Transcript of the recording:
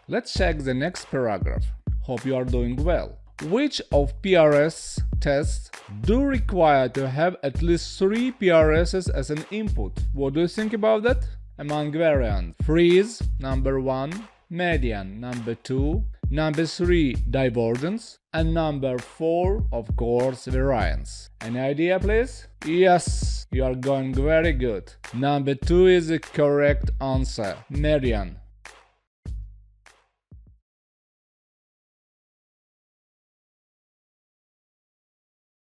Let's check the next paragraph. Hope you are doing well. Which of PRS tests do require to have at least 3 PRSs as an input? What do you think about that? Among variants: freeze, number 1, median, number 2, number 3, divergence, and number 4, of course, variance. Any idea, please? Yes, you are going very good. Number 2 is the correct answer, median.